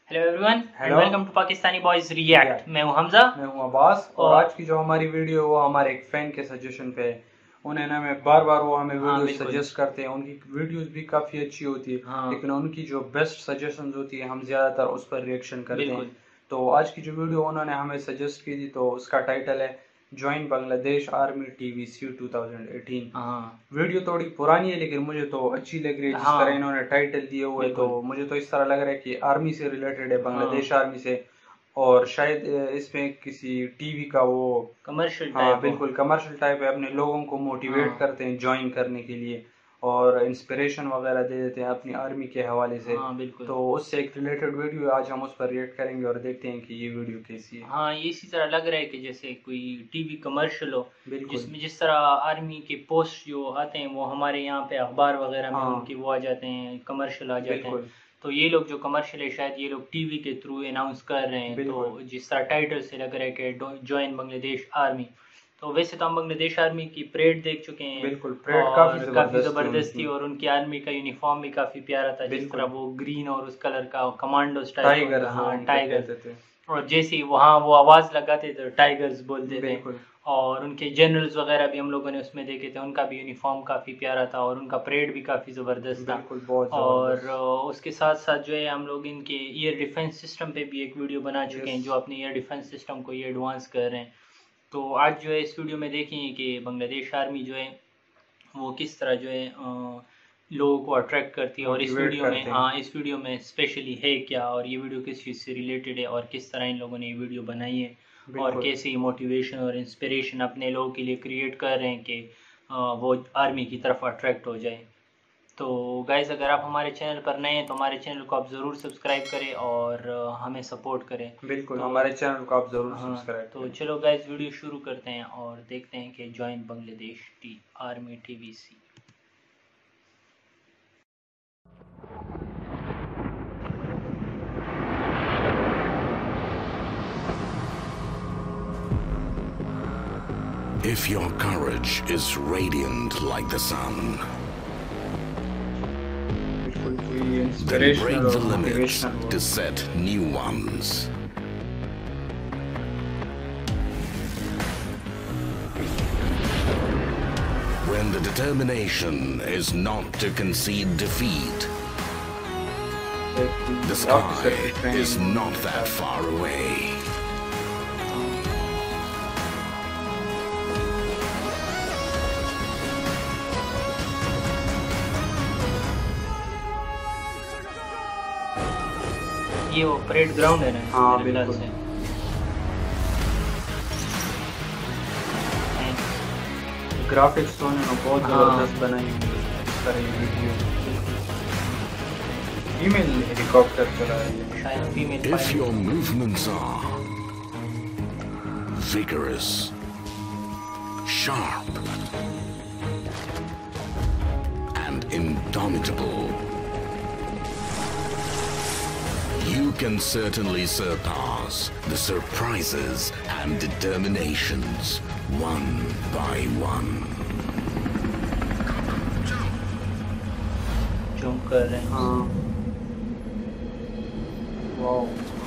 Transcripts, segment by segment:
Hello everyone and hello welcome to Pakistani boys react. मैं हूं हमजा। मैं हूं अब्बास और आज की जो हमारी वीडियो है वो हमारे एक फैन के सजेशन पे है। उन्हें हमें बार बार वो हमें वीडियो सजेस्ट करते हैं। उनकी वीडियोस भी काफ़ी अच्छी होती है, लेकिन उनकी जो बेस्ट सजेशंस होती है हम ज़्यादातर उस पर रिएक्शन करते हैं। तो आज की जो वीडियो उन्होंने हमें सजेस्ट की थी तो उसका टाइटल है join Bangladesh army TVC 2018। Video थोड़ी पुरानी है लेकिन मुझे तो अच्छी लग रही है जिस तरह इन्होंने टाइटल दिए हुए है। तो मुझे तो इस तरह लग रहा है कि आर्मी से रिलेटेड है, बांग्लादेश आर्मी से, और शायद इसमें किसी टीवी का वो कमर्शियल हाँ बिल्कुल कमर्शियल टाइप है। अपने लोगों को मोटिवेट करते हैं ज्वाइन करने के लिए और इंस्पिरेशन वगैरह दे देते हैं अपनी आर्मी के हवाले से। तो उससे एक रिलेटेड वीडियो आज हम उस पर रिएक्ट करेंगे और देखते हैं कि ये वीडियो कैसी है। हाँ, ये इसी तरह लग रहा है कि जैसे कोई टीवी कमर्शियल हो, जिसमें जिस तरह आर्मी के पोस्ट जो आते हैं वो हमारे यहाँ पे अखबार वगैरह में उनके वो आ जाते हैं, कमर्शियल आ जाते हैं। तो ये लोग जो कमर्शियल है शायद ये लोग टीवी के थ्रू अनाउंस कर रहे हैं। तो जिस तरह टाइटल से लग रहा है कि ज्वाइन बांग्लादेश आर्मी। तो वैसे तो हम बांग्लादेश आर्मी की परेड देख चुके हैं। बिल्कुल, परेड काफी जबरदस्त थी और उनकी आर्मी का यूनिफॉर्म भी काफी प्यारा था, जिस तरह वो ग्रीन और उस कलर का कमांडो स्टाइल टाइगर। और जैसे ही वहाँ वो आवाज लगाते थे टाइगर्स बोलते थे। और उनके जनरल्स वगैरह भी हम लोगों ने उसमें देखे थे, उनका भी यूनिफॉर्म काफ़ी प्यारा था और उनका परेड भी काफ़ी ज़बरदस्त था। और उसके साथ साथ जो है हम लोग इनके एयर डिफेंस सिस्टम पे भी एक वीडियो बना चुके हैं, जो अपने एयर डिफेंस सिस्टम को ये एडवांस कर रहे हैं। तो आज जो है इस वीडियो में देखेंगे कि बांग्लादेश आर्मी जो है वो किस तरह जो है लोगों को अट्रैक्ट करती है। और इस वीडियो में स्पेशली है क्या, और ये वीडियो किस चीज़ से रिलेटेड है, और किस तरह इन लोगों ने ये वीडियो बनाई है, और कैसे मोटिवेशन और इंस्पिरेशन अपने लोगों के लिए क्रिएट कर रहे हैं कि वो आर्मी की तरफ अट्रैक्ट हो जाए। तो गाइज़, अगर आप हमारे चैनल पर नए हैं तो हमारे चैनल को आप ज़रूर सब्सक्राइब करें और हमें सपोर्ट करें। बिल्कुल, हमारे चैनल को आप ज़रूर सब्सक्राइब करें। तो चलो गाइज़, वीडियो शुरू करते हैं और देखते हैं कि join Bangladesh army TVC। If your courage is radiant like the sun, then break the limits to set new ones. When the determination is not to concede defeat, the sky is not that far away. ये वो parade ground है ना? हाँ बिल्कुल से। Graphics तो उन्होंने बहुत ज़बरदस्त बनाई इस तरह की वीडियो। फीमेल हेलीकॉप्टर चला रही है शायद female. If your movements are vigorous, sharp, and indomitable, you can certainly surpass the surprises and determinations one by one. Jump कर रहे हैं। हाँ, वाओ।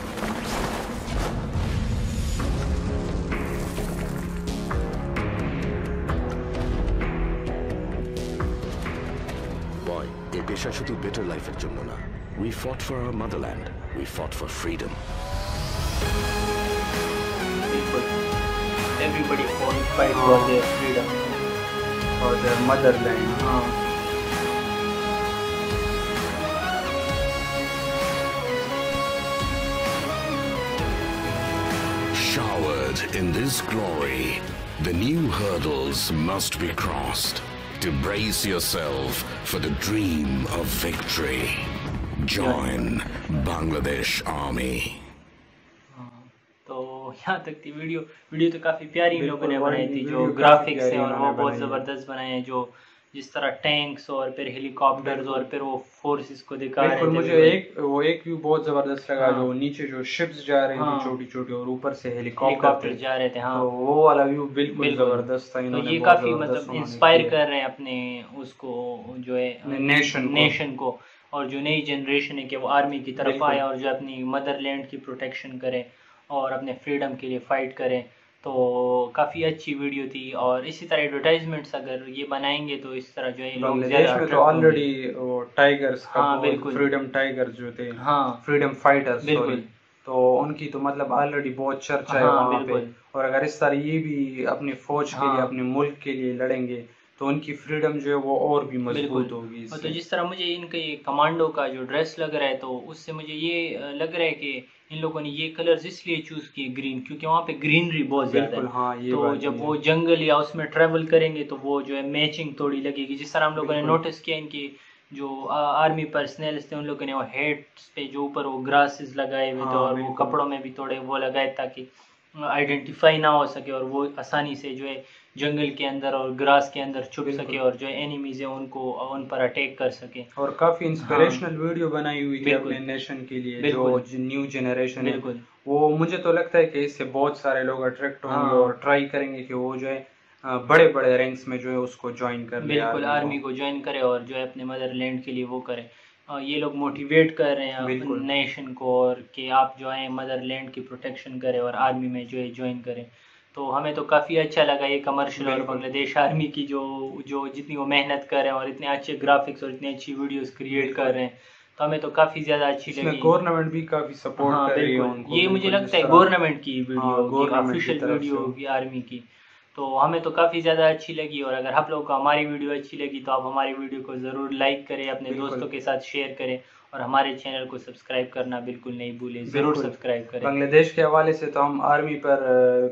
Boy, এই পেশা শুধু বেটার লাইফের জন্য না। We fought for our motherland. We fought for freedom. Everybody fight for their freedom, for their motherland. Showered in this glory, the new hurdles must be crossed to brace yourself for the dream of victory. Join Bangladesh Army. तो यहाँ तक थी video तो काफ़ी प्यारी लोगों ने बनाई थी, जो ग्राफिक्स हैं और वो बहुत ज़बरदस्त बनाए हैं, जो जिस तरह टैंक्स और फिर हेलीकॉप्टर्स और फिर वो फोर्सेस को दिखा रहे थे। मुझे एक व्यू बहुत जबरदस्त लगा, जो नीचे जो शिप्स जा रही थी छोटी छोटी और ऊपर से हेलीकॉप्टर जा रहे थे। हाँ, तो वो वाला व्यू बिल्कुल जबरदस्त था। तो ये काफी मतलब इंस्पायर कर रहे हैं अपने उसको जो है नेशन को, और जो नई जनरेशन है कि वो आर्मी की तरफ आए और जो अपनी मदरलैंड की प्रोटेक्शन करें और अपने फ्रीडम के लिए फाइट करें। तो काफ़ी अच्छी वीडियो थी और इसी तरह एडवर्टाइजमेंट्स अगर ये बनाएंगे तो इस तरह जो है लोग ज़्यादा में तो ऑलरेडी टाइगर्स का बिल्कुल फ्रीडम टाइगर्स जो थे फ्रीडम फाइटर्स बिल्कुल, तो उनकी तो मतलब ऑलरेडी बहुत चर्चा है वहाँ पे। और अगर इस तरह ये भी अपनी फौज के लिए अपने मुल्क के लिए लड़ेंगे तो उनकी फ्रीडम जो है वो और भी मजबूत होगी। तो जिस तरह मुझे इनका ये कमांडो का जो ड्रेस लग रहा है तो उससे मुझे ये लग रहा है कि इन लोगों ने ये कलर्स इसलिए चूज किए ग्रीन, क्योंकि वहाँ पे ग्रीनरी बहुत ज्यादा है। हाँ, ये तो जब वो जंगल या उसमें ट्रेवल करेंगे तो वो जो है मैचिंग थोड़ी लगेगी। जिस तरह हम लोगों ने नोटिस किया इनकी जो आर्मी पर्सनल थे उन लोगों ने वो हेड्स पे जो ऊपर वो ग्रासेस लगाए हुए थे और वो कपड़ों में भी थोड़े वो लगाए ताकि आइडेंटिफाई ना हो सके और वो आसानी से जो है जंगल के अंदर और ग्रास के अंदर छुप सके और जो एनिमीज है उनको उन पर अटैक कर सके। और काफी इंस्पिरेशनल वीडियो बनाई हुई थी अपने नेशन के लिए, जो न्यू जनरेशन है वो मुझे तो लगता है कि इससे बहुत सारे लोग अट्रैक्ट होंगे और ट्राई करेंगे कि वो जो है बड़े बड़े रैंक्स में जो है उसको ज्वाइन कर बिल्कुल आर्मी को ज्वाइन करे और जो है अपने मदरलैंड के लिए वो करे। ये लोग मोटिवेट कर रहे हैं नेशन को और कि आप जो है मदरलैंड की प्रोटेक्शन करें और आर्मी में जो है ज्वाइन करें। तो हमें तो काफ़ी अच्छा लगा ये कमर्शियल और बांग्लादेश आर्मी की जो जितनी वो मेहनत कर रहे हैं और इतने अच्छे ग्राफिक्स और इतनी अच्छी वीडियोस क्रिएट कर रहे हैं तो हमें तो काफ़ी ज़्यादा अच्छी लगी। गवर्नमेंट भी काफ़ी सपोर्ट कर रही है उनको। ये मुझे लगता है गवर्नमेंट की वीडियो ऑफिशियल वीडियो होगी आर्मी की, तो हमें तो काफ़ी ज़्यादा अच्छी लगी। और अगर आप लोगों को हमारी वीडियो अच्छी लगी तो आप हमारी वीडियो को ज़रूर लाइक करें, अपने दोस्तों के साथ शेयर करें और हमारे चैनल को सब्सक्राइब करना बिल्कुल नहीं भूलें, ज़रूर सब्सक्राइब करें। बांग्लादेश के हवाले से तो हम आर्मी पर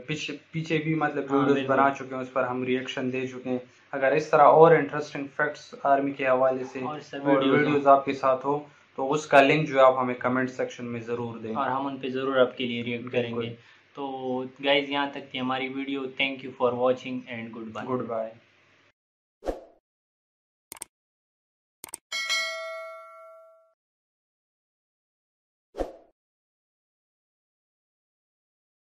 पीछे भी मतलब वीडियोस बना चुके हैं, उस पर हम रिएक्शन दे चुके हैं। अगर इस तरह और इंटरेस्टिंग फैक्ट्स आर्मी के हवाले से और वीडियोस आपके साथ हो तो उसका लिंक जो आप हमें कमेंट सेक्शन में ज़रूर दें और हम उन पे ज़रूर आपके लिए रिएक्ट करेंगे। तो गाइज यहाँ तक थी हमारी video. Thank you for watching and good bye.